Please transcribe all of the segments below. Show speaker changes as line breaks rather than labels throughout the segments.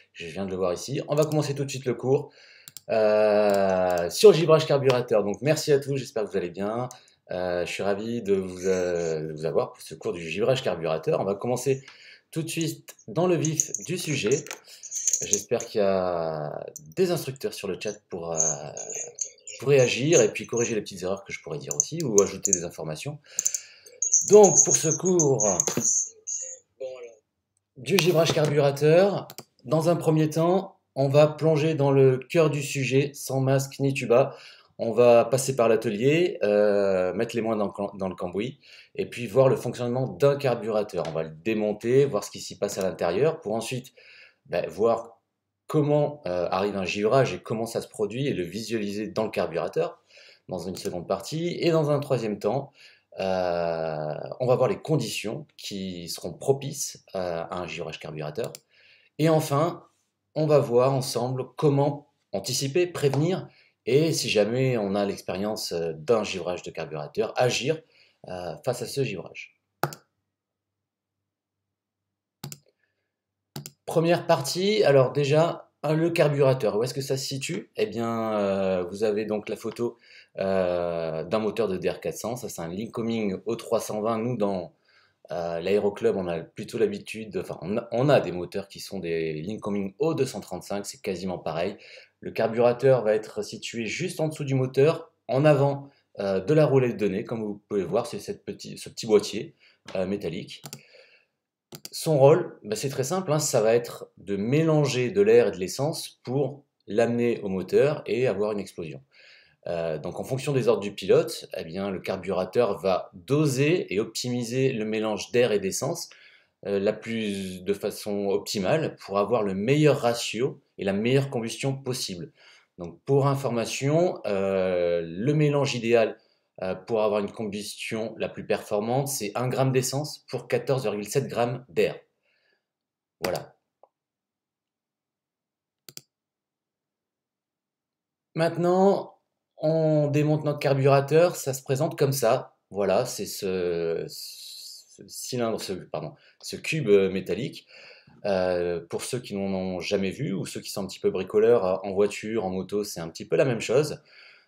Je viens de le voir ici. On va commencer tout de suite le cours sur le givrage carburateur. Donc merci à tous, j'espère que vous allez bien. Je suis ravi de vous avoir pour ce cours du givrage carburateur. On va commencer tout de suite dans le vif du sujet. J'espère qu'il y a des instructeurs sur le chat pour réagir et puis corriger les petites erreurs que je pourrais dire aussi ou ajouter des informations. Donc pour ce cours du givrage carburateur, dans un premier temps, on va plonger dans le cœur du sujet, sans masque ni tuba. On va passer par l'atelier, mettre les mains dans le cambouis, et puis voir le fonctionnement d'un carburateur. On va le démonter, voir ce qui s'y passe à l'intérieur, pour ensuite voir comment arrive un givrage et comment ça se produit, et le visualiser dans le carburateur, dans une seconde partie. Et dans un troisième temps, on va voir les conditions qui seront propices à un givrage carburateur. Et enfin, on va voir ensemble comment anticiper, prévenir, et si jamais on a l'expérience d'un givrage de carburateur, agir face à ce givrage. Première partie, alors déjà, le carburateur, où est-ce que ça se situe? Eh bien, vous avez donc la photo d'un moteur de DR400, ça c'est un Lyncoming O320. Nous, dans l'aéroclub, on a plutôt l'habitude, enfin, on a des moteurs qui sont des Lyncoming O235, c'est quasiment pareil. Le carburateur va être situé juste en dessous du moteur, en avant de la roulette de nez, comme vous pouvez voir, c'est ce petit boîtier métallique. Son rôle, c'est très simple, hein, ça va être de mélanger de l'air et de l'essence pour l'amener au moteur et avoir une explosion. Donc en fonction des ordres du pilote, eh bien, le carburateur va doser et optimiser le mélange d'air et d'essence de façon optimale pour avoir le meilleur ratio et la meilleure combustion possible. Donc pour information, le mélange idéal pour avoir une combustion la plus performante, c'est 1 g d'essence pour 14,7 g d'air. Voilà. Maintenant, on démonte notre carburateur, ça se présente comme ça. Voilà, c'est ce cube métallique. Pour ceux qui n'en ont jamais vu ou ceux qui sont un petit peu bricoleurs en voiture, en moto, c'est un petit peu la même chose.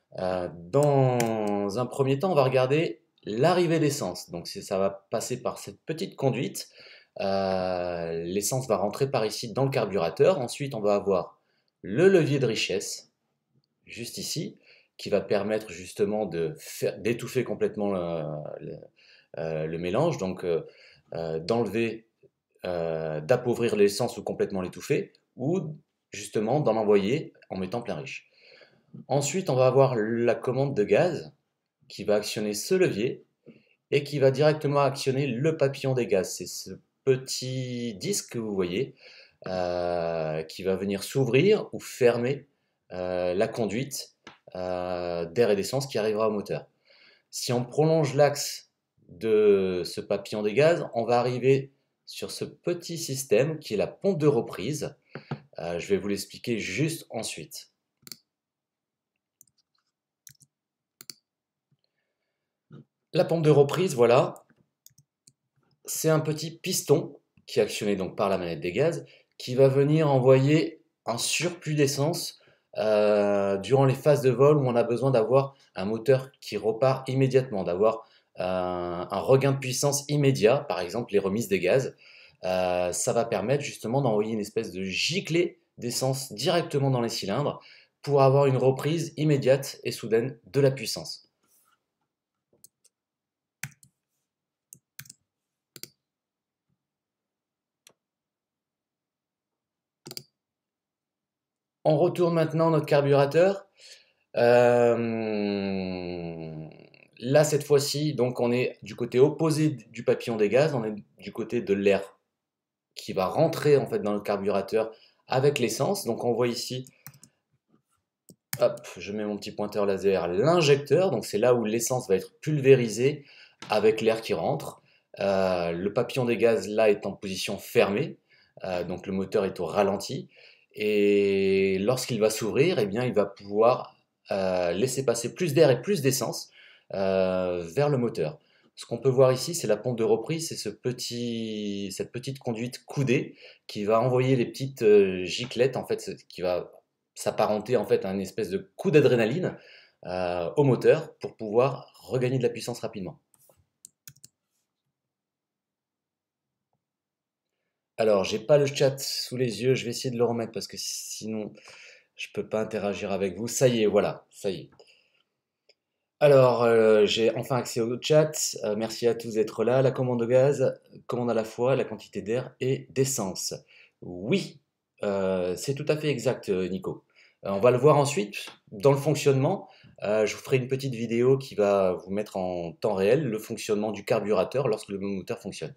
Dans un premier temps, on va regarder l'arrivée d'essence. Donc ça va passer par cette petite conduite. L'essence va rentrer par ici dans le carburateur. Ensuite, on va avoir le levier de richesse, juste ici, qui va permettre justement d'étouffer complètement le mélange, donc d'enlever, d'appauvrir l'essence ou complètement l'étouffer, ou justement d'en envoyer en mettant plein riche. Ensuite, on va avoir la commande de gaz qui va actionner ce levier et qui va directement actionner le papillon des gaz. C'est ce petit disque que vous voyez qui va venir s'ouvrir ou fermer la conduite d'air et d'essence qui arrivera au moteur. Si on prolonge l'axe de ce papillon des gaz, on va arriver sur ce petit système qui est la pompe de reprise. Je vais vous l'expliquer juste ensuite. La pompe de reprise, voilà, c'est un petit piston qui est actionné donc par la manette des gaz qui va venir envoyer un surplus d'essence durant les phases de vol où on a besoin d'avoir un moteur qui repart immédiatement, d'avoir un regain de puissance immédiat, par exemple les remises des gaz. Ça va permettre justement d'envoyer une espèce de giclée d'essence directement dans les cylindres pour avoir une reprise immédiate et soudaine de la puissance. On retourne maintenant notre carburateur. Là, cette fois-ci, donc on est du côté opposé du papillon des gaz, on est du côté de l'air qui va rentrer en fait dans le carburateur avec l'essence. Donc on voit ici, hop, je mets mon petit pointeur laser, l'injecteur, donc c'est là où l'essence va être pulvérisée avec l'air qui rentre. Le papillon des gaz là est en position fermée, donc le moteur est au ralenti. Et lorsqu'il va s'ouvrir, eh bien, il va pouvoir laisser passer plus d'air et plus d'essence vers le moteur. Ce qu'on peut voir ici, c'est la pompe de reprise, c'est cette petite conduite coudée qui va envoyer les petites giclettes, en fait, qui va s'apparenter en fait à une espèce de coup d'adrénaline au moteur pour pouvoir regagner de la puissance rapidement. Alors, j'ai pas le chat sous les yeux, je vais essayer de le remettre parce que sinon je peux pas interagir avec vous. Ça y est, voilà, ça y est. Alors, j'ai enfin accès au chat. Merci à tous d'être là. La commande de gaz, commande à la fois, la quantité d'air et d'essence. Oui, c'est tout à fait exact, Nico. On va le voir ensuite dans le fonctionnement. Je vous ferai une petite vidéo qui va vous mettre en temps réel le fonctionnement du carburateur lorsque le moteur fonctionne.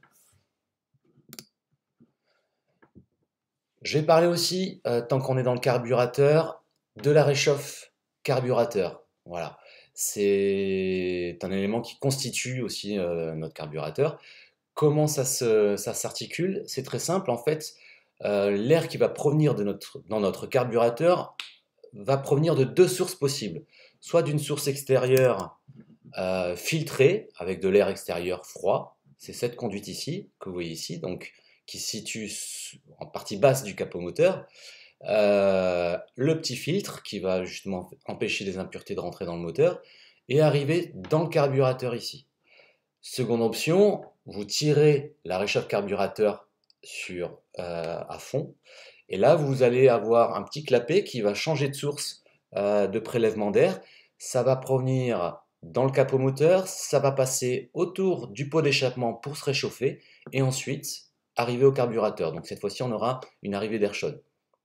Je vais parler aussi, tant qu'on est dans le carburateur, de la réchauffe carburateur. Voilà. C'est un élément qui constitue aussi notre carburateur. Comment ça s'articule? C'est très simple. En fait, l'air qui va provenir dans notre carburateur va provenir de deux sources possibles. Soit d'une source extérieure filtrée avec de l'air extérieur froid. C'est cette conduite ici, que vous voyez ici, donc qui se situe en partie basse du capot moteur. Le petit filtre qui va justement empêcher les impuretés de rentrer dans le moteur et arriver dans le carburateur ici. Seconde option, vous tirez la réchauffe carburateur à fond et là vous allez avoir un petit clapet qui va changer de source de prélèvement d'air. Ça va provenir dans le capot moteur, ça va passer autour du pot d'échappement pour se réchauffer et ensuite arriver au carburateur. Donc cette fois-ci on aura une arrivée d'air chaude.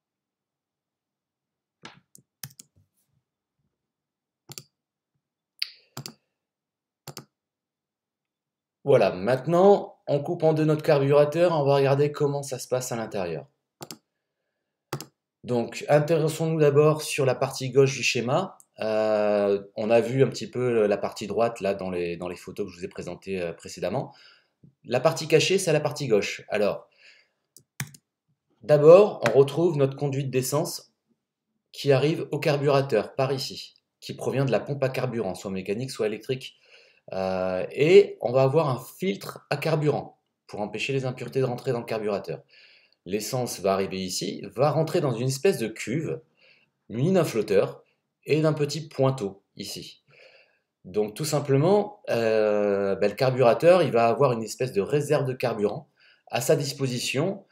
Voilà, maintenant on coupe en deux notre carburateur, on va regarder comment ça se passe à l'intérieur. Donc intéressons-nous d'abord sur la partie gauche du schéma. On a vu un petit peu la partie droite là dans les photos que je vous ai présentées précédemment. La partie cachée, c'est la partie gauche. Alors, d'abord, on retrouve notre conduite d'essence qui arrive au carburateur, par ici, qui provient de la pompe à carburant, soit mécanique, soit électrique. Et on va avoir un filtre à carburant pour empêcher les impuretés de rentrer dans le carburateur. L'essence va arriver ici, va rentrer dans une espèce de cuve munie d'un flotteur et d'un petit pointeau ici. Donc tout simplement, le carburateur il va avoir une espèce de réserve de carburant à sa disposition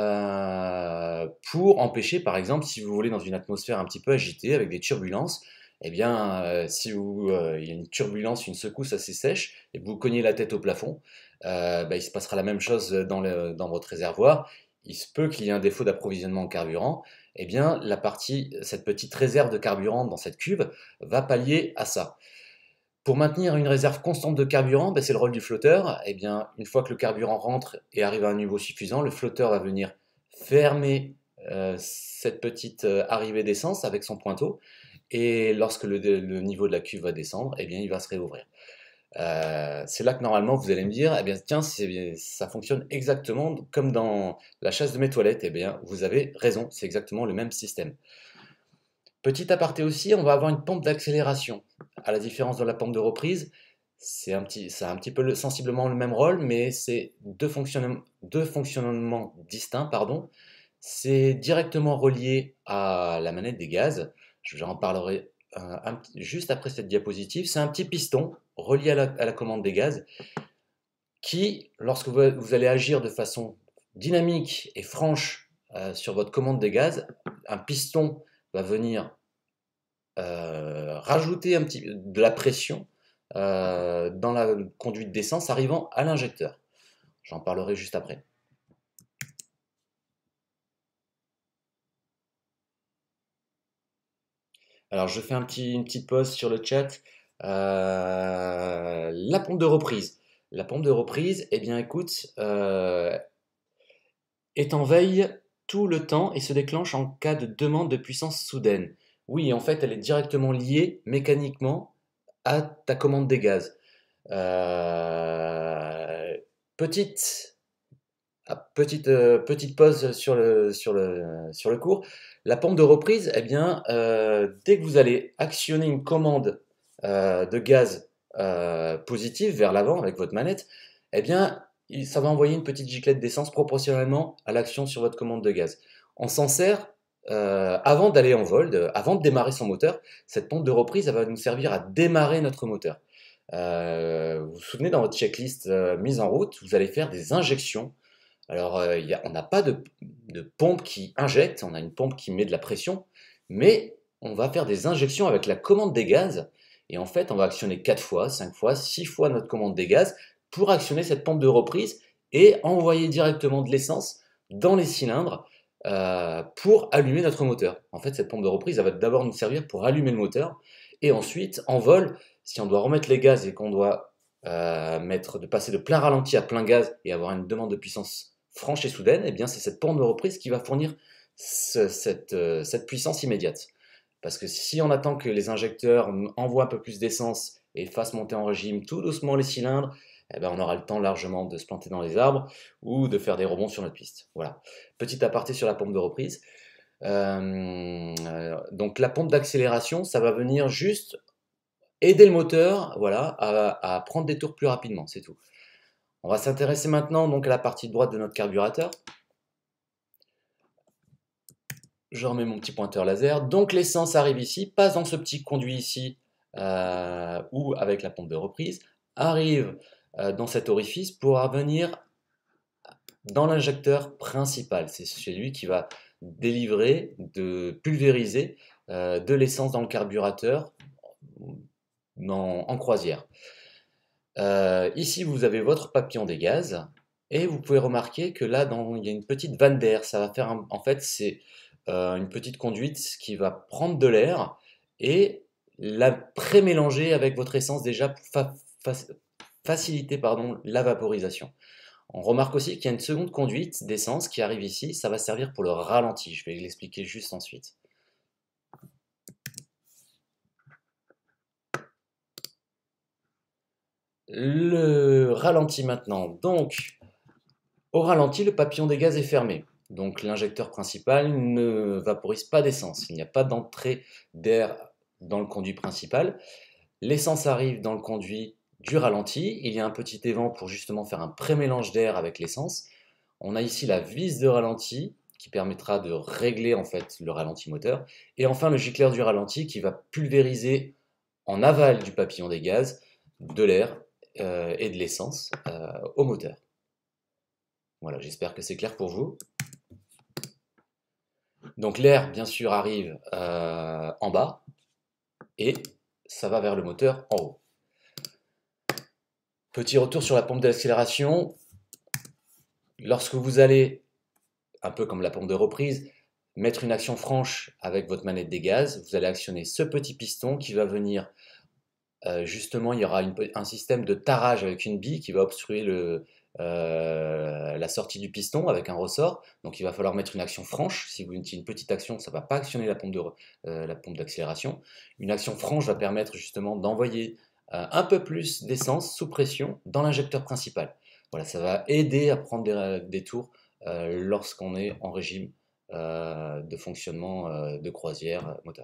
pour empêcher, par exemple, si vous voulez dans une atmosphère un petit peu agitée avec des turbulences, eh bien, si il y a une turbulence, une secousse assez sèche et que vous cognez la tête au plafond, il se passera la même chose dans votre réservoir. Il se peut qu'il y ait un défaut d'approvisionnement en carburant. Eh bien, cette petite réserve de carburant dans cette cuve va pallier à ça. Pour maintenir une réserve constante de carburant, c'est le rôle du flotteur. Eh bien, une fois que le carburant rentre et arrive à un niveau suffisant, le flotteur va venir fermer cette petite arrivée d'essence avec son pointeau. Et lorsque le niveau de la cuve va descendre, eh bien, il va se réouvrir. C'est là que normalement vous allez me dire, eh bien tiens, ça fonctionne exactement comme dans la chasse de mes toilettes. Eh bien, vous avez raison, c'est exactement le même système. Petit aparté aussi, on va avoir une pompe d'accélération. À la différence de la pompe de reprise, ça a un petit peu sensiblement le même rôle, mais c'est deux fonctionnements distincts, pardon. C'est directement relié à la manette des gaz. J'en parlerai juste après cette diapositive. C'est un petit piston relié à la commande des gaz qui, lorsque vous allez agir de façon dynamique et franche sur votre commande des gaz, un piston va venir rajouter de la pression dans la conduite d'essence arrivant à l'injecteur. J'en parlerai juste après. Alors je fais une petite pause sur le chat. La pompe de reprise. La pompe de reprise, eh bien écoute, est en veille tout le temps et se déclenche en cas de demande de puissance soudaine. Oui, en fait, elle est directement liée mécaniquement à ta commande des gaz. Petite petite pause sur le cours. La pompe de reprise, eh bien, dès que vous allez actionner une commande de gaz positive vers l'avant avec votre manette, eh bien, ça va envoyer une petite giclette d'essence proportionnellement à l'action sur votre commande de gaz. On s'en sert avant d'aller en vol, avant de démarrer son moteur. Cette pompe de reprise, elle va nous servir à démarrer notre moteur. Vous vous souvenez, dans votre checklist mise en route, vous allez faire des injections. Alors, on n'a pas de pompe qui injecte, on a une pompe qui met de la pression, mais on va faire des injections avec la commande des gaz. Et en fait, on va actionner 4 fois, 5 fois, 6 fois notre commande des gaz pour actionner cette pompe de reprise et envoyer directement de l'essence dans les cylindres pour allumer notre moteur. En fait, cette pompe de reprise, elle va d'abord nous servir pour allumer le moteur. Et ensuite, en vol, si on doit remettre les gaz et qu'on doit de passer de plein ralenti à plein gaz et avoir une demande de puissance franche et soudaine, eh bien c'est cette pompe de reprise qui va fournir cette puissance immédiate. Parce que si on attend que les injecteurs envoient un peu plus d'essence et fassent monter en régime tout doucement les cylindres, eh ben on aura le temps largement de se planter dans les arbres ou de faire des rebonds sur notre piste. Voilà. Petit aparté sur la pompe de reprise. Donc la pompe d'accélération, ça va venir juste aider le moteur, voilà, à prendre des tours plus rapidement, c'est tout. On va s'intéresser maintenant donc à la partie droite de notre carburateur. Je remets mon petit pointeur laser. Donc l'essence arrive ici, passe dans ce petit conduit ici, ou avec la pompe de reprise, arrive dans cet orifice pour venir dans l'injecteur principal. C'est celui qui va délivrer, pulvériser de l'essence dans le carburateur en croisière. Ici, vous avez votre papillon des gaz et vous pouvez remarquer que là, il y a une petite vanne d'air. Ça va faire, en fait, c'est une petite conduite qui va prendre de l'air et la pré-mélanger avec votre essence déjà pour faciliter la vaporisation. On remarque aussi qu'il y a une seconde conduite d'essence qui arrive ici. Ça va servir pour le ralenti. Je vais l'expliquer juste ensuite. Le ralenti maintenant. Donc, au ralenti, le papillon des gaz est fermé. Donc, l'injecteur principal ne vaporise pas d'essence. Il n'y a pas d'entrée d'air dans le conduit principal. L'essence arrive dans le conduit du ralenti. Il y a un petit évent pour justement faire un pré-mélange d'air avec l'essence. On a ici la vis de ralenti qui permettra de régler en fait le ralenti moteur. Et enfin, le gicleur du ralenti qui va pulvériser en aval du papillon des gaz de l'air et de l'essence au moteur. Voilà, j'espère que c'est clair pour vous. Donc l'air, bien sûr, arrive en bas et ça va vers le moteur en haut. Petit retour sur la pompe d'accélération. Lorsque vous allez, un peu comme la pompe de reprise, mettre une action franche avec votre manette des gaz, vous allez actionner ce petit piston qui va venir, justement, il y aura un système de tarage avec une bille qui va obstruer la sortie du piston avec un ressort. Donc il va falloir mettre une action franche. Si vous mettez une petite action, ça ne va pas actionner la pompe d'accélération. Une action franche va permettre justement d'envoyer un peu plus d'essence sous pression dans l'injecteur principal. Voilà, ça va aider à prendre des tours lorsqu'on est en régime de fonctionnement de croisière moteur.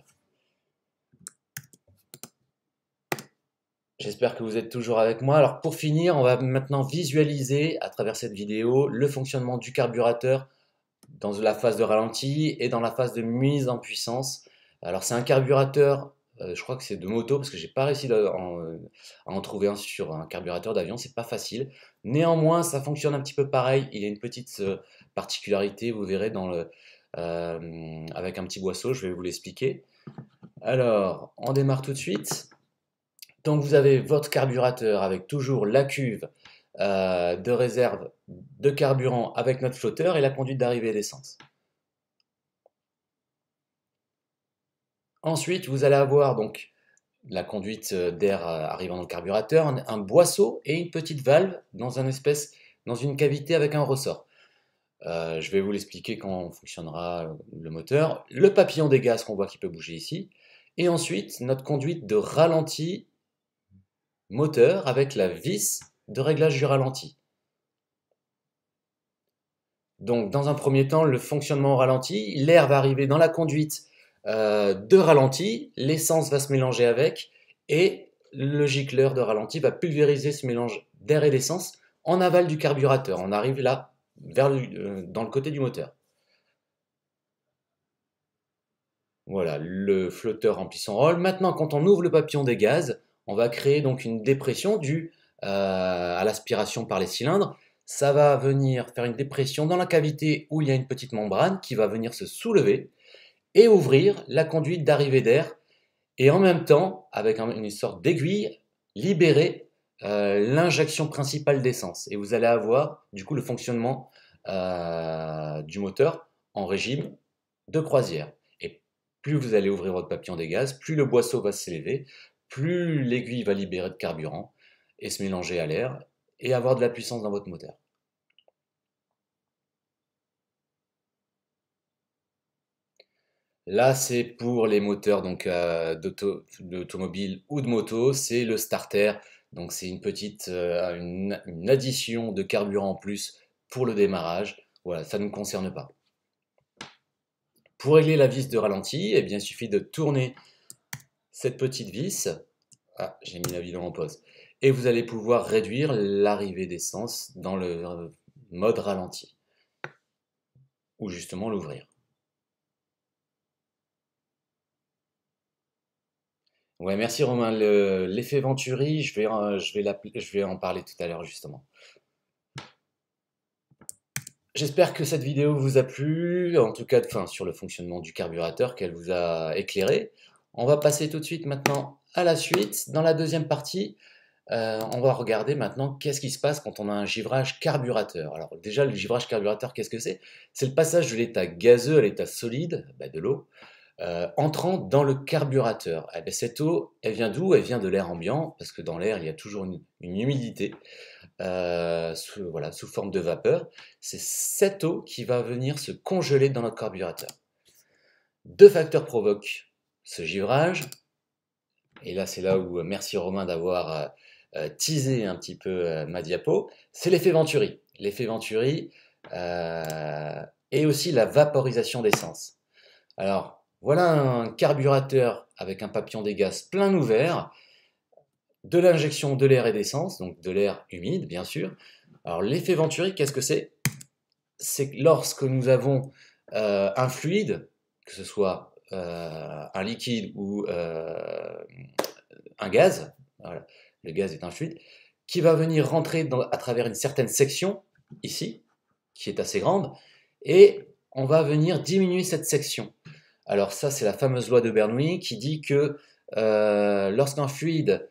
J'espère que vous êtes toujours avec moi. Alors pour finir, on va maintenant visualiser à travers cette vidéo le fonctionnement du carburateur dans la phase de ralenti et dans la phase de mise en puissance. Alors c'est un carburateur, je crois que c'est de moto parce que j'ai pas réussi à en trouver un sur un carburateur d'avion, c'est pas facile. Néanmoins, ça fonctionne un petit peu pareil. Il y a une petite particularité, vous verrez avec un petit boisseau, je vais vous l'expliquer. Alors, on démarre tout de suite. Donc vous avez votre carburateur avec toujours la cuve de réserve de carburant avec notre flotteur et la conduite d'arrivée d'essence. Ensuite, vous allez avoir donc la conduite d'air arrivant dans le carburateur, un boisseau et une petite valve dans une cavité avec un ressort. Je vais vous l'expliquer quand fonctionnera le moteur. Le papillon des gaz qu'on voit qui peut bouger ici. Et ensuite, notre conduite de ralenti moteur avec la vis de réglage du ralenti. Donc dans un premier temps, le fonctionnement au ralenti, l'air va arriver dans la conduite de ralenti, l'essence va se mélanger avec et le gicleur de ralenti va pulvériser ce mélange d'air et d'essence en aval du carburateur. On arrive là, dans le côté du moteur. Voilà, le flotteur remplit son rôle. Maintenant, quand on ouvre le papillon des gaz, on va créer donc une dépression due à l'aspiration par les cylindres. Ça va venir faire une dépression dans la cavité où il y a une petite membrane qui va venir se soulever et ouvrir la conduite d'arrivée d'air. Et en même temps, avec une sorte d'aiguille, libérer l'injection principale d'essence. Et vous allez avoir du coup le fonctionnement du moteur en régime de croisière. Et plus vous allez ouvrir votre papillon des gaz, plus le boisseau va s'élever, plus l'aiguille va libérer de carburant et se mélanger à l'air et avoir de la puissance dans votre moteur. Là, c'est pour les moteurs donc d'automobile ou de moto, c'est le starter. Donc c'est une petite une addition de carburant en plus pour le démarrage. Voilà, ça ne nous concerne pas. Pour régler la vis de ralenti, eh bien, il suffit de tourner cette petite vis. Ah, j'ai mis la vidéo en pause. Et vous allez pouvoir réduire l'arrivée d'essence dans le mode ralenti. Ou justement l'ouvrir. Ouais, merci Romain. L'effet Venturi, je vais en parler tout à l'heure justement. J'espère que cette vidéo vous a plu, en tout cas enfin, sur le fonctionnement du carburateur, qu'elle vous a éclairé. On va passer tout de suite maintenant à la suite. Dans la deuxième partie, on va regarder maintenant qu'est-ce qui se passe quand on a un givrage carburateur. Alors déjà, le givrage carburateur, qu'est-ce que c'est? C'est le passage de l'état gazeux à l'état solide, de l'eau, entrant dans le carburateur. Eh bien, cette eau, elle vient d'où? Elle vient de l'air ambiant, parce que dans l'air, il y a toujours une humidité, voilà, sous forme de vapeur. C'est cette eau qui va venir se congeler dans notre carburateur. Deux facteurs provoquent ce givrage, et là, c'est là où, merci Romain d'avoir teasé un petit peu ma diapo, c'est l'effet Venturi. L'effet Venturi et aussi la vaporisation d'essence. Alors, voilà un carburateur avec un papillon des gaz plein ouvert, de l'injection de l'air et d'essence, donc de l'air humide bien sûr. Alors l'effet Venturi, qu'est-ce que c'est? C'est lorsque nous avons un fluide, que ce soit un liquide ou un gaz, voilà, le gaz est un fluide, qui va venir rentrer à travers une certaine section, ici, qui est assez grande, et on va venir diminuer cette section. Alors ça, c'est la fameuse loi de Bernoulli qui dit que lorsqu'un fluide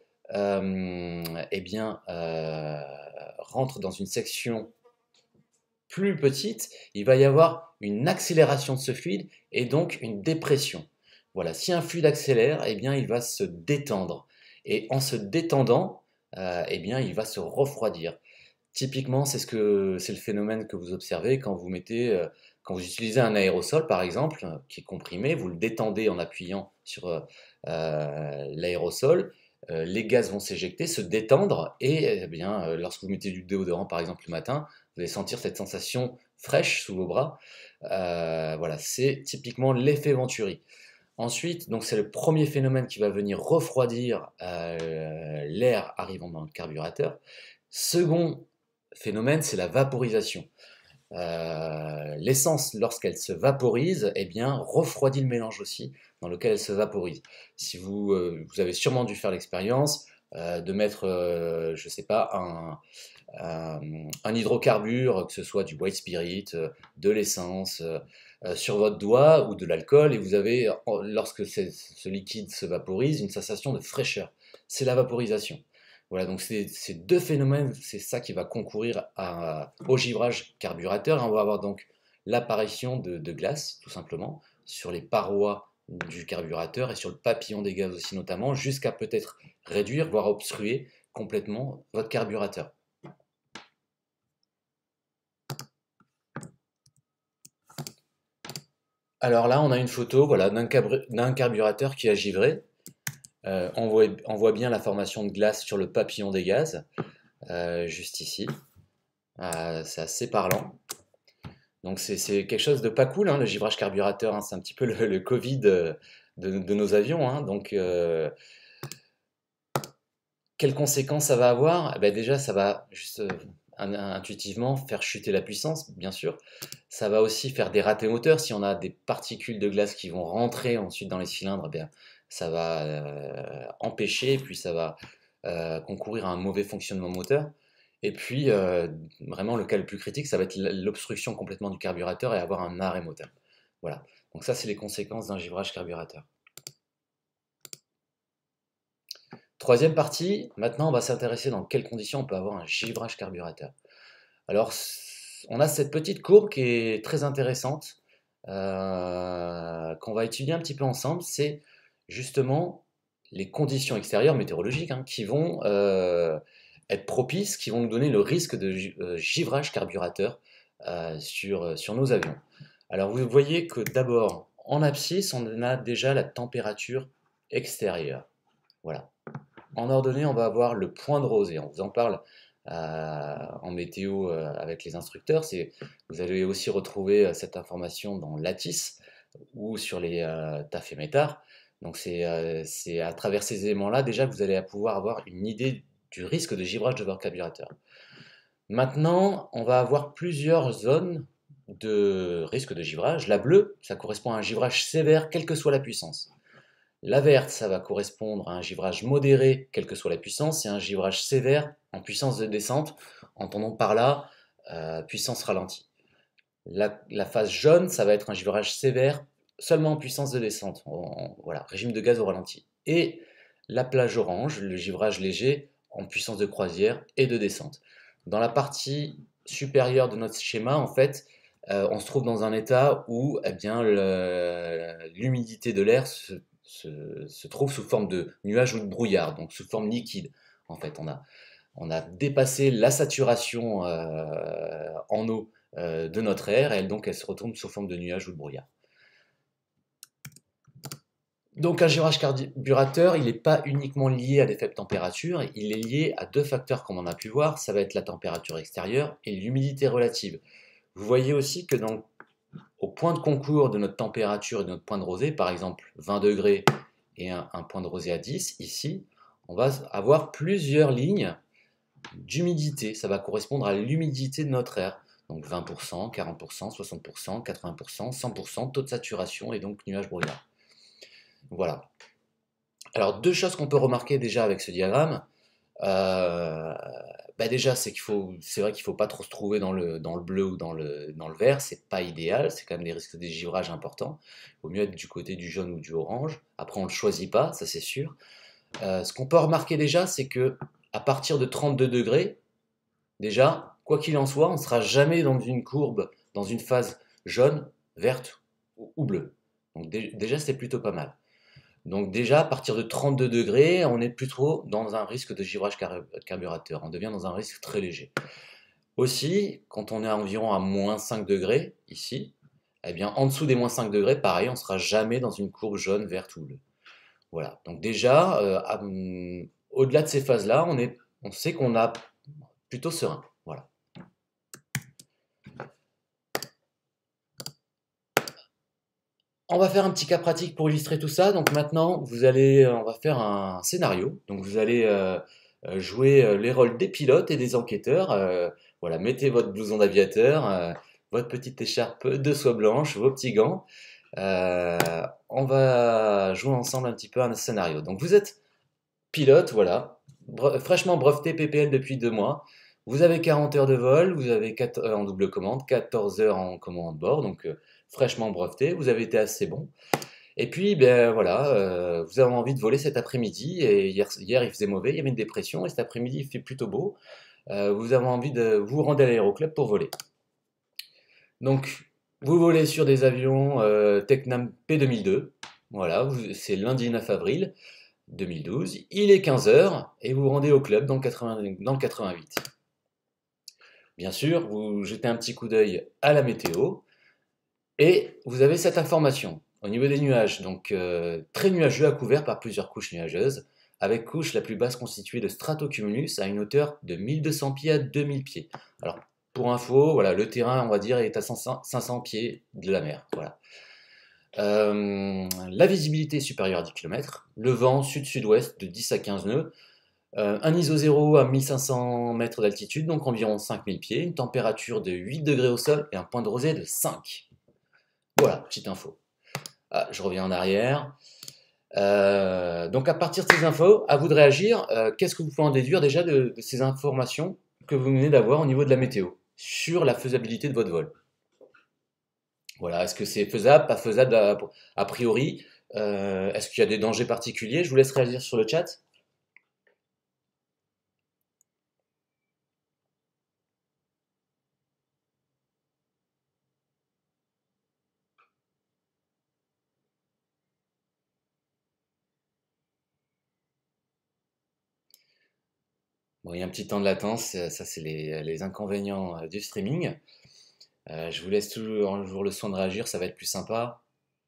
rentre dans une section plus petite, il va y avoir une accélération de ce fluide et donc une dépression. Voilà, si un fluide accélère, eh bien, il va se détendre. Et en se détendant, eh bien, il va se refroidir. Typiquement, c'est le phénomène que vous observez quand quand vous utilisez un aérosol, par exemple, qui est comprimé, vous le détendez en appuyant sur l'aérosol, les gaz vont s'éjecter, se détendre, et eh bien, lorsque vous mettez du déodorant, par exemple, le matin, vous allez sentir cette sensation fraîche sous vos bras. Voilà, c'est typiquement l'effet Venturi. Ensuite, donc c'est le premier phénomène qui va venir refroidir l'air arrivant dans le carburateur. Second phénomène, c'est la vaporisation. L'essence, lorsqu'elle se vaporise, eh bien, refroidit le mélange aussi dans lequel elle se vaporise. Si vous avez sûrement dû faire l'expérience de mettre, je ne sais pas, un hydrocarbure, que ce soit du white spirit, de l'essence, sur votre doigt ou de l'alcool, et vous avez, lorsque ce liquide se vaporise, une sensation de fraîcheur. C'est la vaporisation. Voilà, donc ces deux phénomènes, c'est ça qui va concourir au givrage carburateur. On va avoir donc l'apparition de glace, tout simplement, sur les parois du carburateur et sur le papillon des gaz aussi notamment, jusqu'à peut-être réduire, voire obstruer complètement votre carburateur. Alors là, on a une photo voilà, d'un carburateur qui a givré. On voit bien la formation de glace sur le papillon des gaz, juste ici. C'est assez parlant. Donc c'est quelque chose de pas cool, hein, le givrage carburateur, hein, c'est un petit peu le Covid de nos avions. Hein, donc Quelles conséquences ça va avoir? Eh ben déjà, ça va juste intuitivement faire chuter la puissance, bien sûr. Ça va aussi faire des ratés moteurs. Si on a des particules de glace qui vont rentrer ensuite dans les cylindres, eh bien, ça va empêcher, puis ça va concourir à un mauvais fonctionnement moteur. Et puis, vraiment, le cas le plus critique, ça va être l'obstruction complètement du carburateur et avoir un arrêt moteur. Voilà. Donc ça, c'est les conséquences d'un givrage carburateur. Troisième partie, maintenant on va s'intéresser dans quelles conditions on peut avoir un givrage carburateur. Alors, on a cette petite courbe qui est très intéressante, qu'on va étudier un petit peu ensemble. C'est justement les conditions extérieures météorologiques qui vont être propices, qui vont nous donner le risque de givrage carburateur sur nos avions. Alors, vous voyez que d'abord, en abscisse, on a déjà la température extérieure. Voilà. En ordonnée, on va avoir le point de rosée. On vous en parle en météo avec les instructeurs. Vous allez aussi retrouver cette information dans l'ATIS ou sur les tafémétars. Donc c'est à travers ces éléments-là déjà que vous allez pouvoir avoir une idée du risque de givrage de votre carburateur. Maintenant, on va avoir plusieurs zones de risque de givrage. La bleue, ça correspond à un givrage sévère, quelle que soit la puissance. La verte, ça va correspondre à un givrage modéré, quelle que soit la puissance, et un givrage sévère en puissance de descente, entendons par là puissance ralentie. La phase jaune, ça va être un givrage sévère seulement en puissance de descente, voilà, régime de gaz au ralenti. Et la plage orange, le givrage léger en puissance de croisière et de descente. Dans la partie supérieure de notre schéma, en fait, on se trouve dans un état où eh bien, l'humidité de l'air se trouve sous forme de nuages ou de brouillard, donc sous forme liquide. En fait, on a dépassé la saturation en eau de notre air, et donc elle se retourne sous forme de nuages ou de brouillard. Donc un givrage carburateur, il n'est pas uniquement lié à des faibles températures, il est lié à deux facteurs comme on a pu voir, ça va être la température extérieure et l'humidité relative. Vous voyez aussi que au point de concours de notre température et de notre point de rosée, par exemple 20 degrés et un point de rosée à 10, ici, on va avoir plusieurs lignes d'humidité. Ça va correspondre à l'humidité de notre air. Donc 20%, 40%, 60%, 80%, 100%, taux de saturation et donc nuage brouillard. Voilà. Alors deux choses qu'on peut remarquer déjà avec ce diagramme. Déjà, c'est vrai qu'il ne faut pas trop se trouver dans le bleu ou dans le vert, c'est pas idéal, c'est quand même des risques de givrage importants. Il vaut mieux être du côté du jaune ou du orange. Après, on ne le choisit pas, ça c'est sûr. Ce qu'on peut remarquer déjà, c'est que à partir de 32 degrés, déjà, quoi qu'il en soit, on ne sera jamais dans une courbe, dans une phase jaune, verte ou bleue. Donc déjà, c'est plutôt pas mal. Donc déjà, à partir de 32 degrés, on est plus trop dans un risque de givrage carburateur. On devient dans un risque très léger. Aussi, quand on est environ à moins 5 degrés, ici, eh bien, en dessous des moins 5 degrés, pareil, on ne sera jamais dans une courbe jaune, verte ou bleue. Voilà. Donc déjà, au-delà de ces phases-là, on sait qu'on a plutôt serein. Voilà. On va faire un petit cas pratique pour illustrer tout ça. Donc maintenant, on va faire un scénario. Donc vous allez jouer les rôles des pilotes et des enquêteurs. Voilà, mettez votre blouson d'aviateur, votre petite écharpe de soie blanche, vos petits gants. On va jouer ensemble un petit peu un scénario. Donc vous êtes pilote, voilà, fraîchement breveté PPL depuis 2 mois. Vous avez 40 heures de vol, vous avez 4 heures en double commande, 14 heures en commande bord, donc fraîchement breveté, vous avez été assez bon. Et puis, ben voilà, vous avez envie de voler cet après-midi, et hier il faisait mauvais, il y avait une dépression, et cet après-midi il fait plutôt beau. Vous avez envie de vous rendre à l'aéroclub pour voler. Donc, vous volez sur des avions Tecnam P2002, voilà, c'est lundi 9 avril 2012, il est 15 h et vous vous rendez au club dans le 88. Bien sûr, vous jetez un petit coup d'œil à la météo, et vous avez cette information. Au niveau des nuages, donc très nuageux à couvert par plusieurs couches nuageuses, avec couche la plus basse constituée de stratocumulus à une hauteur de 1200 pieds à 2000 pieds. Alors, pour info, voilà, le terrain, on va dire, est à 500 pieds de la mer. Voilà. La visibilité est supérieure à 10 km, le vent sud-sud-ouest de 10 à 15 nœuds, Un ISO 0 à 1500 mètres d'altitude, donc environ 5000 pieds, une température de 8 degrés au sol et un point de rosée de 5. Voilà, petite info. Ah, je reviens en arrière. Donc à partir de ces infos, à vous de réagir. Qu'est-ce que vous pouvez en déduire déjà de ces informations que vous venez d'avoir au niveau de la météo sur la faisabilité de votre vol? Voilà, est-ce que c'est faisable, pas faisable a priori? Est-ce qu'il y a des dangers particuliers? Je vous laisse réagir sur le chat. Bon, il y a un petit temps de latence, ça c'est les inconvénients du streaming. Je vous laisse toujours un jour le soin de réagir, ça va être plus sympa.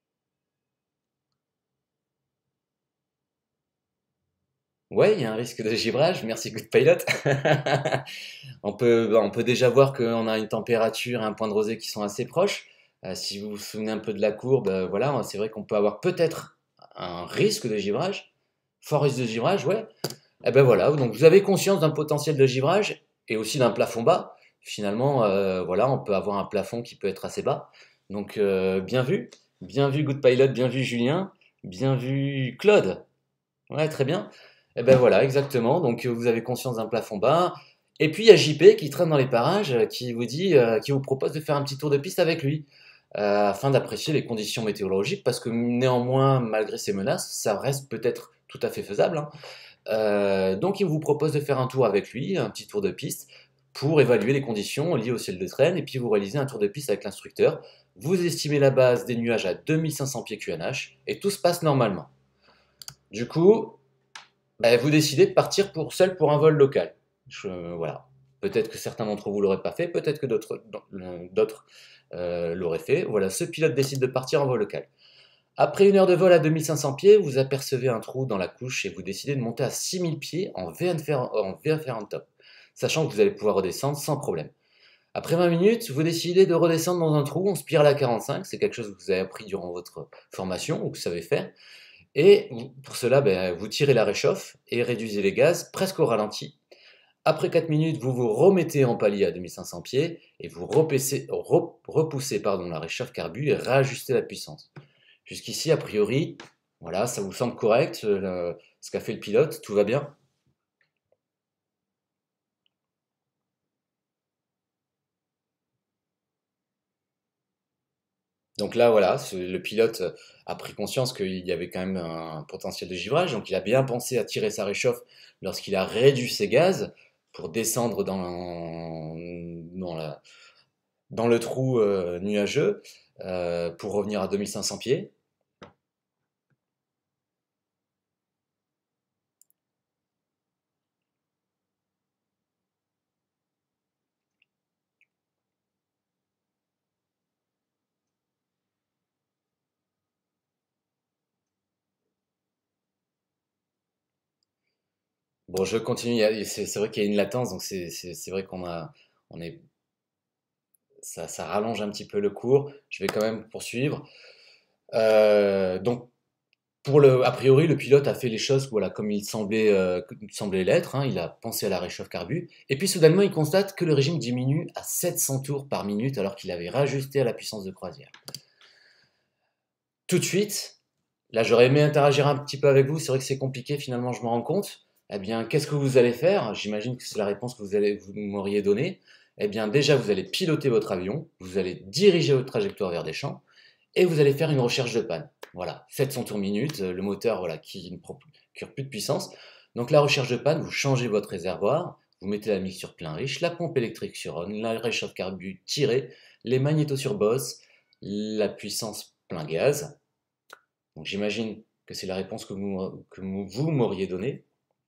Ouais, il y a un risque de givrage, merci Good Pilot. On peut déjà voir qu'on a une température et un point de rosée qui sont assez proches. Si vous vous souvenez un peu de la courbe, voilà, c'est vrai qu'on peut avoir peut-être un risque de givrage. Fort risque de givrage, ouais. Et ben voilà, donc vous avez conscience d'un potentiel de givrage et aussi d'un plafond bas. Finalement, voilà, on peut avoir un plafond qui peut être assez bas. Donc bien vu Good Pilot, bien vu Julien, bien vu Claude. Ouais, très bien. Et ben voilà, exactement. Donc vous avez conscience d'un plafond bas. Et puis il y a JP qui traîne dans les parages, qui vous dit, qui vous propose de faire un petit tour de piste avec lui, afin d'apprécier les conditions météorologiques, parce que néanmoins, malgré ces menaces, ça reste peut-être tout à fait faisable, hein. Donc il vous propose de faire un tour avec lui, un petit tour de piste, pour évaluer les conditions liées au ciel de traîne, et puis vous réalisez un tour de piste avec l'instructeur. Vous estimez la base des nuages à 2500 pieds QNH, et tout se passe normalement. Du coup, bah, vous décidez de partir seul pour un vol local. Voilà. Peut-être que certains d'entre vous l'auraient pas fait, peut-être que d'autres l'auraient fait. Voilà, ce pilote décide de partir en vol local. Après une heure de vol à 2500 pieds, vous apercevez un trou dans la couche et vous décidez de monter à 6000 pieds en V1 top, sachant que vous allez pouvoir redescendre sans problème. Après 20 minutes, vous décidez de redescendre dans un trou en spirale à 45, c'est quelque chose que vous avez appris durant votre formation ou que vous savez faire. Et pour cela, ben, vous tirez la réchauffe et réduisez les gaz presque au ralenti. Après 4 minutes, vous vous remettez en palier à 2500 pieds et vous repoussez la réchauffe carbu et réajustez la puissance. Jusqu'ici, a priori, voilà, ça vous semble correct, ce qu'a fait le pilote, tout va bien? Donc là, voilà, le pilote a pris conscience qu'il y avait quand même un potentiel de givrage, donc il a bien pensé à tirer sa réchauffe lorsqu'il a réduit ses gaz pour descendre dans le trou nuageux pour revenir à 2500 pieds. Bon, je continue, c'est vrai qu'il y a une latence, donc c'est vrai on est, ça rallonge un petit peu le cours. Je vais quand même poursuivre. Donc, a priori, le pilote a fait les choses voilà, comme semblait l'être, hein. Il a pensé à la réchauffe carbu. Et puis soudainement, il constate que le régime diminue à 700 tours par minute alors qu'il avait rajusté à la puissance de croisière. Tout de suite, là j'aurais aimé interagir un petit peu avec vous, c'est vrai que c'est compliqué finalement, je me rends compte. Eh bien, qu'est-ce que vous allez faire? J'imagine que c'est la réponse que vous m'auriez donnée. Eh bien, déjà, vous allez piloter votre avion, vous allez diriger votre trajectoire vers des champs, et vous allez faire une recherche de panne. Voilà, 700 tours minute, le moteur voilà, qui ne procure plus de puissance. Donc la recherche de panne, vous changez votre réservoir, vous mettez la mixture plein riche, la pompe électrique sur on, la réchauffe carbu tirée, les magnétos sur boss, la puissance plein gaz. Donc j'imagine que c'est la réponse vous m'auriez donnée.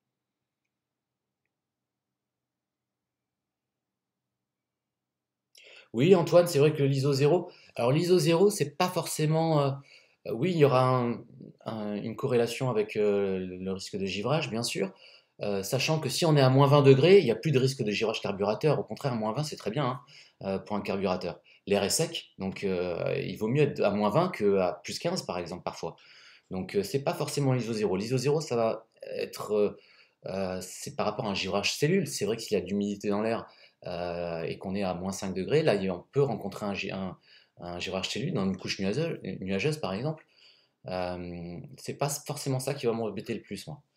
Oui, Antoine, c'est vrai que l'ISO 0, alors l'ISO 0, c'est pas forcément. Oui, il y aura une corrélation avec le risque de givrage, bien sûr, sachant que si on est à moins 20 degrés, il n'y a plus de risque de givrage carburateur. Au contraire, moins 20, c'est très bien hein, pour un carburateur. L'air est sec, donc il vaut mieux être à moins 20 qu'à plus 15, par exemple, parfois. Donc c'est pas forcément l'ISO 0. L'ISO 0, ça va être c'est par rapport à un givrage cellule. C'est vrai que s'il y a de l'humidité dans l'air et qu'on est à -5 degrés, là, on peut rencontrer un givrage cellule dans une couche nuageuse par exemple. C'est pas forcément ça qui va m'embêter le plus, moi.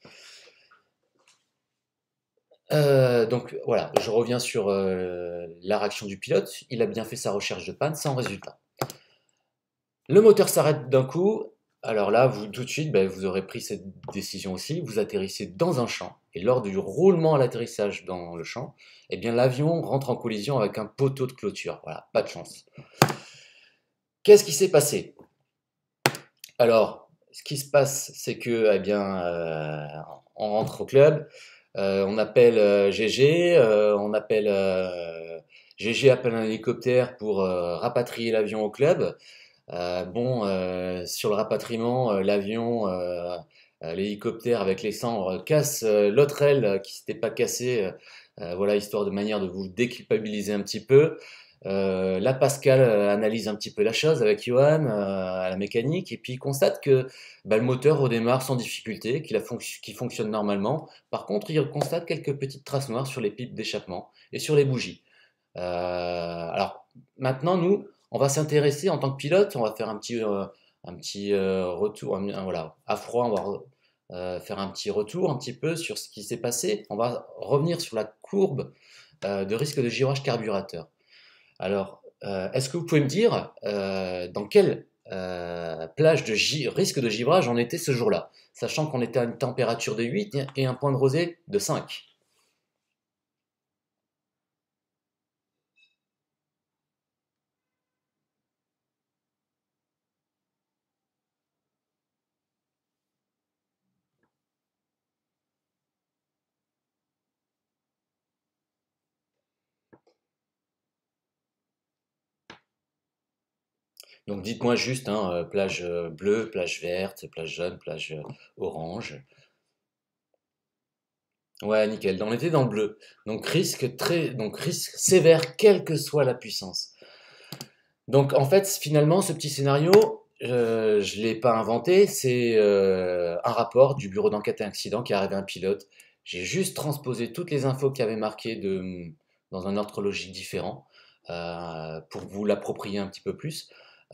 Donc voilà, je reviens sur la réaction du pilote. Il a bien fait sa recherche de panne sans résultat. Le moteur s'arrête d'un coup. Alors là, vous tout de suite, ben, vous aurez pris cette décision aussi. Vous atterrissez dans un champ. Et lors du roulement à l'atterrissage dans le champ, eh bien l'avion rentre en collision avec un poteau de clôture. Voilà, pas de chance. Qu'est-ce qui s'est passé? Alors, ce qui se passe, c'est que, eh bien, on rentre au club, on appelle GG, GG appelle un hélicoptère pour rapatrier l'avion au club. Bon, sur le rapatriement, l'hélicoptère avec les cendres casse l'autre aile qui s'était pas cassée, voilà, histoire de manière de vous déculpabiliser un petit peu. Là, Pascal analyse un petit peu la chose avec Johan à la mécanique et puis il constate que bah, le moteur redémarre sans difficulté, qu'il fonctionne normalement. Par contre, il constate quelques petites traces noires sur les pipes d'échappement et sur les bougies. Alors maintenant, nous, on va s'intéresser en tant que pilote, on va faire un petit retour, voilà, à froid, on va faire un petit retour un petit peu sur ce qui s'est passé. On va revenir sur la courbe de risque de givrage carburateur. Alors, est-ce que vous pouvez me dire dans quelle plage de risque de givrage on était ce jour-là, sachant qu'on était à une température de 8 et un point de rosée de 5? Donc dites-moi juste, hein, plage bleue, plage verte, plage jaune, plage orange. Ouais, nickel. On était dans le bleu. Donc risque sévère, quelle que soit la puissance. Donc en fait, finalement, ce petit scénario, je ne l'ai pas inventé. C'est un rapport du bureau d'enquête et accident qui est arrivé à un pilote. J'ai juste transposé toutes les infos qu'il y avait marquées dans un ordre logique différent pour vous l'approprier un petit peu plus.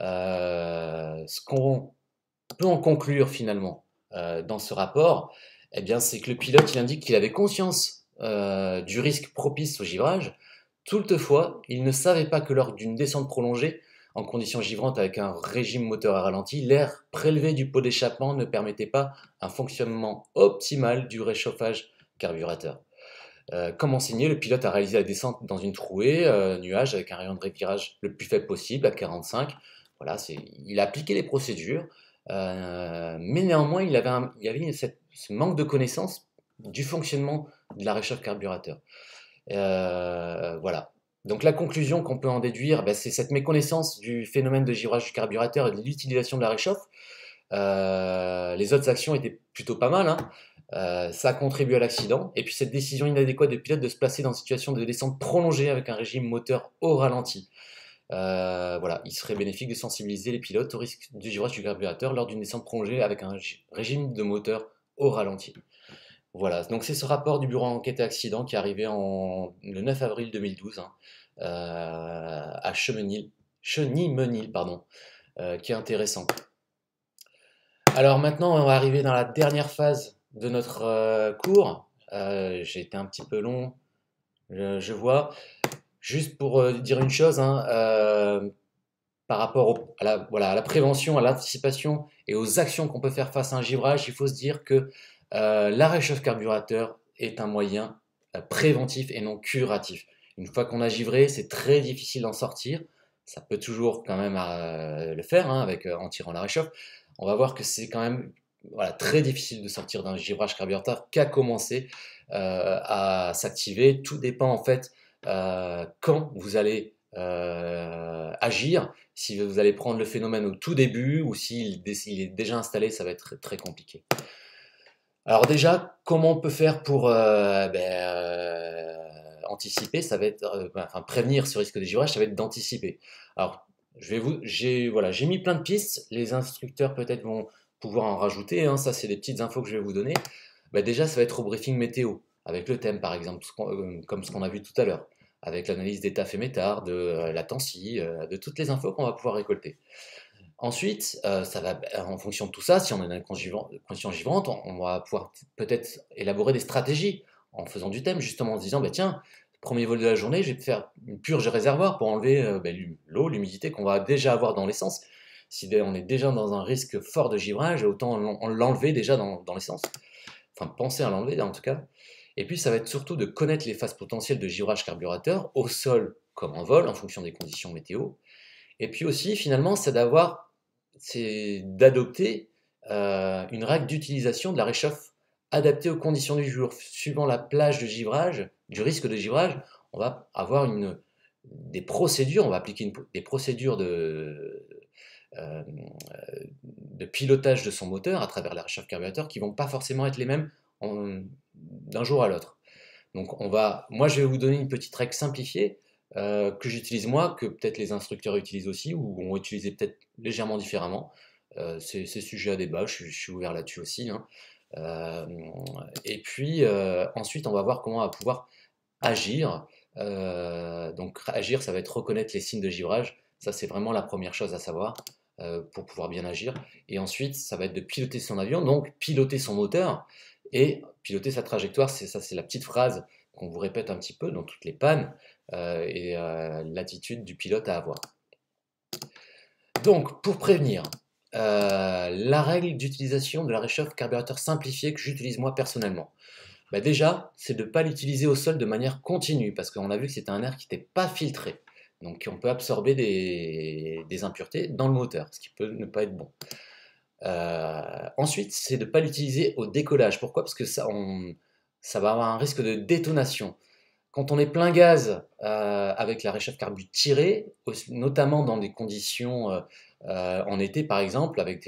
Ce qu'on peut en conclure finalement dans ce rapport, eh bien, c'est que le pilote il indique qu'il avait conscience du risque propice au givrage. Toutefois, il ne savait pas que lors d'une descente prolongée, en conditions givrantes avec un régime moteur à ralenti, l'air prélevé du pot d'échappement ne permettait pas un fonctionnement optimal du réchauffage carburateur. Comme enseigné, le pilote a réalisé la descente dans une trouée, nuage, avec un rayon de virage le plus faible possible, à 45. Voilà, il a appliqué les procédures, mais néanmoins, il y avait ce manque de connaissance du fonctionnement de la réchauffe carburateur. Voilà. Donc la conclusion qu'on peut en déduire, ben, c'est cette méconnaissance du phénomène de givrage du carburateur et de l'utilisation de la réchauffe. Les autres actions étaient plutôt pas mal, hein. Ça a contribué à l'accident. Et puis cette décision inadéquate du pilote de se placer dans une situation de descente prolongée avec un régime moteur au ralenti. Voilà, il serait bénéfique de sensibiliser les pilotes au risque du givrage du carburateur lors d'une descente prolongée avec un régime de moteur au ralenti. Voilà, donc c'est ce rapport du bureau enquête et accident qui est arrivé le 9 avril 2012 hein, à Chenilmenil, pardon, qui est intéressant. Alors maintenant, on va arriver dans la dernière phase de notre cours. J'ai été un petit peu long, je vois. Juste pour dire une chose, hein, par rapport voilà, à la prévention, à l'anticipation et aux actions qu'on peut faire face à un givrage, il faut se dire que la réchauffe carburateur est un moyen préventif et non curatif. Une fois qu'on a givré, c'est très difficile d'en sortir. Ça peut toujours quand même le faire hein, en tirant la réchauffe. On va voir que c'est quand même voilà, très difficile de sortir d'un givrage carburateur qui a commencé à s'activer. Tout dépend en fait quand vous allez agir. Si vous allez prendre le phénomène au tout début ou s'il est déjà installé, ça va être très compliqué. Alors déjà, comment on peut faire pour anticiper? Ça va être, enfin prévenir ce risque de givrage, ça va être d'anticiper. Alors, voilà, j'ai mis plein de pistes. Les instructeurs peut-être vont pouvoir en rajouter. Hein, ça, c'est des petites infos que je vais vous donner. Bah, déjà, ça va être au briefing météo, avec le thème par exemple, comme ce qu'on a vu tout à l'heure, avec l'analyse d'état fait métard, de latency, de toutes les infos qu'on va pouvoir récolter. Ensuite, ça va, en fonction de tout ça, si on est dans une condition givrante, on va pouvoir peut-être élaborer des stratégies en faisant du thème, justement en se disant, bah, tiens, premier vol de la journée, je vais faire une purge de réservoir pour enlever bah, l'eau, l'humidité qu'on va déjà avoir dans l'essence. Si on est déjà dans un risque fort de givrage, autant l'enlever déjà dans l'essence. Enfin, penser à l'enlever en tout cas. Et puis, ça va être surtout de connaître les phases potentielles de givrage carburateur, au sol comme en vol, en fonction des conditions météo. Et puis aussi, finalement, c'est d'adopter une règle d'utilisation de la réchauffe adaptée aux conditions du jour. Suivant la plage de givrage, du risque de givrage, on va avoir des procédures, on va appliquer des procédures euh, de pilotage de son moteur à travers la réchauffe carburateur qui vont pas forcément être les mêmes d'un jour à l'autre. Donc moi je vais vous donner une petite règle simplifiée que j'utilise moi, que peut-être les instructeurs utilisent aussi, ou vont utiliser peut-être légèrement différemment. C'est sujet à débat, je suis ouvert là-dessus aussi, hein. Euh, et puis ensuite, on va voir comment on va pouvoir agir. Donc agir, ça va être reconnaître les signes de givrage. Ça, c'est vraiment la première chose à savoir pour pouvoir bien agir. Et ensuite, ça va être de piloter son avion, donc piloter son moteur et piloter sa trajectoire. C'est la petite phrase qu'on vous répète un petit peu dans toutes les pannes et l'attitude du pilote à avoir. Donc, pour prévenir, la règle d'utilisation de la réchauffe carburateur simplifiée que j'utilise moi personnellement. Bah déjà, c'est de ne pas l'utiliser au sol de manière continue, parce qu'on a vu que c'était un air qui n'était pas filtré. Donc on peut absorber des impuretés dans le moteur, ce qui peut ne pas être bon. Ensuite, c'est de ne pas l'utiliser au décollage. Pourquoi? Parce que ça va avoir un risque de détonation. Quand on est plein gaz avec la réchauffe carbu tirée, notamment dans des conditions en été par exemple, avec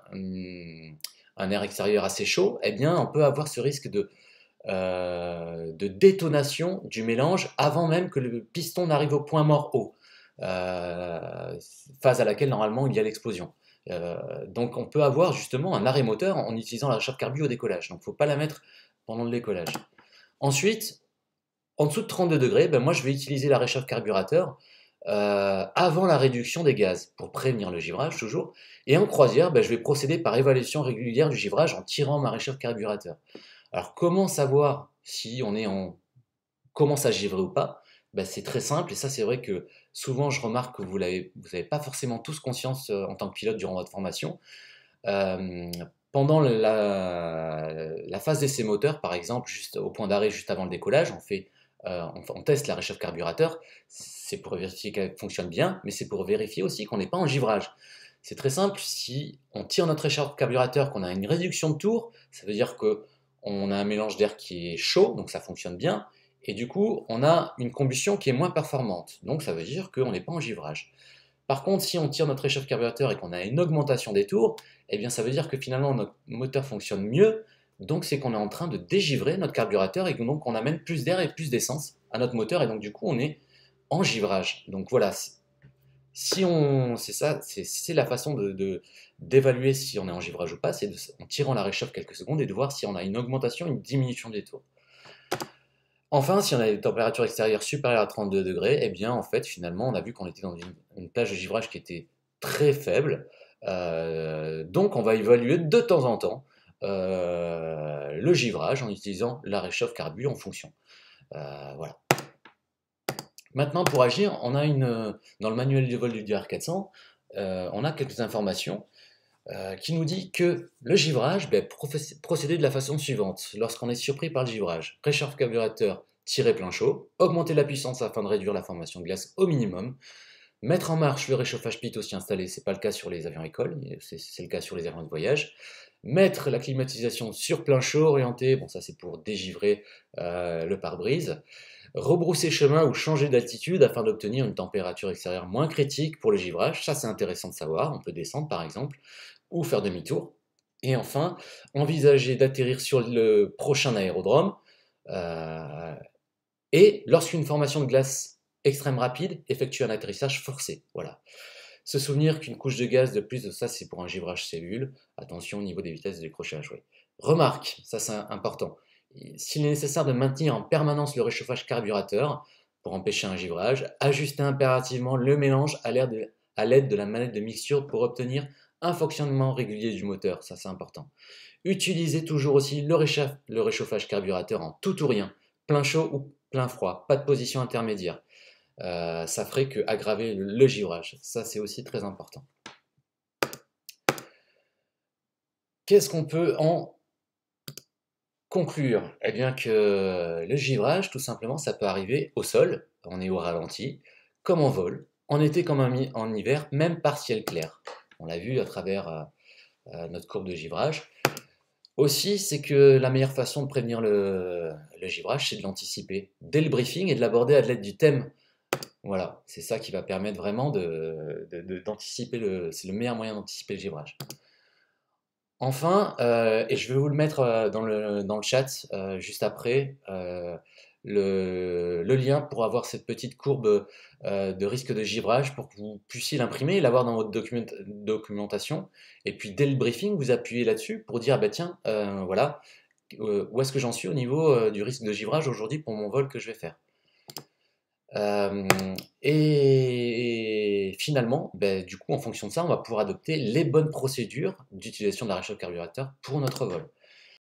un air extérieur assez chaud, eh bien on peut avoir ce risque de détonation du mélange avant même que le piston n'arrive au point mort haut, phase à laquelle normalement il y a l'explosion. Donc on peut avoir justement un arrêt moteur en utilisant la réchauffe carbu au décollage. Donc il ne faut pas la mettre pendant le décollage. Ensuite, en dessous de 32 degrés, ben moi je vais utiliser la réchauffe carburateur avant la réduction des gaz pour prévenir le givrage toujours. Et en croisière, ben, je vais procéder par évaluation régulière du givrage en tirant ma réchauffe carburateur. Alors comment savoir si on commence à givrer ou pas? Ben, c'est très simple et ça c'est vrai que souvent je remarque que vous n'avez pas forcément tous conscience en tant que pilote durant votre formation. Euh, Pendant la phase d'essai moteur, par exemple, juste au point d'arrêt, juste avant le décollage, on teste la réchauffe carburateur. C'est pour vérifier qu'elle fonctionne bien, mais c'est pour vérifier aussi qu'on n'est pas en givrage. C'est très simple, si on tire notre réchauffe carburateur, qu'on a une réduction de tour, ça veut dire qu'on a un mélange d'air qui est chaud, donc ça fonctionne bien, et du coup, on a une combustion qui est moins performante, donc ça veut dire qu'on n'est pas en givrage. Par contre, si on tire notre réchauffe carburateur et qu'on a une augmentation des tours, eh bien ça veut dire que finalement notre moteur fonctionne mieux, donc c'est qu'on est en train de dégivrer notre carburateur et donc on amène plus d'air et plus d'essence à notre moteur et donc du coup on est en givrage. Donc voilà, c'est ça, c'est la façon d'évaluer si on est en givrage ou pas, c'est en tirant la réchauffe quelques secondes et de voir si on a une augmentation, une diminution des tours. Enfin, si on a des températures extérieures supérieures à 32 degrés, eh bien, en fait, finalement, on a vu qu'on était dans une plage de givrage qui était très faible. Donc, on va évaluer de temps en temps le givrage en utilisant la réchauffe carbu en fonction. Voilà. Maintenant, pour agir, dans le manuel de vol du DR400, on a quelques informations qui nous dit que le givrage, procéder de la façon suivante. Lorsqu'on est surpris par le givrage, réchauffe carburateur, tirer plein chaud, augmenter la puissance afin de réduire la formation de glace au minimum, mettre en marche le réchauffage PIT aussi installé, c'est pas le cas sur les avions écoles, c'est le cas sur les avions de voyage, mettre la climatisation sur plein chaud, orienté, bon ça c'est pour dégivrer le pare-brise, rebrousser chemin ou changer d'altitude afin d'obtenir une température extérieure moins critique pour le givrage, ça c'est intéressant de savoir, on peut descendre par exemple, ou faire demi-tour. Et enfin, envisager d'atterrir sur le prochain aérodrome. Et lorsqu'une formation de glace extrême rapide, effectue un atterrissage forcé. Voilà. Se souvenir qu'une couche de gaz de plus de ça, c'est pour un givrage cellule. Attention au niveau des vitesses de décrochage. Oui. Remarque, ça c'est important, s'il est nécessaire de maintenir en permanence le réchauffage carburateur pour empêcher un givrage, ajustez impérativement le mélange à l'aide de la manette de mixture pour obtenir un fonctionnement régulier du moteur, ça c'est important. Utilisez toujours aussi le réchauffage carburateur en tout ou rien, plein chaud ou plein froid, pas de position intermédiaire. Ça ferait que aggraver le givrage, ça c'est aussi très important. Qu'est-ce qu'on peut en conclure? Eh bien que le givrage, tout simplement, ça peut arriver au sol, on est au ralenti, comme en vol, en été comme en hiver, même par ciel clair. On l'a vu à travers notre courbe de givrage. Aussi, c'est que la meilleure façon de prévenir le givrage, c'est de l'anticiper dès le briefing et de l'aborder à l'aide du thème. Voilà, c'est ça qui va permettre vraiment d'anticiper c'est le meilleur moyen d'anticiper le givrage. Enfin, et je vais vous le mettre dans le chat juste après, le lien pour avoir cette petite courbe de risque de givrage pour que vous puissiez l'imprimer et l'avoir dans votre documentation. Et puis dès le briefing, vous appuyez là-dessus pour dire, bah tiens, voilà, où est-ce que j'en suis au niveau du risque de givrage aujourd'hui pour mon vol que je vais faire. Et finalement, du coup, en fonction de ça, on va pouvoir adopter les bonnes procédures d'utilisation de la réchauffe carburateur pour notre vol.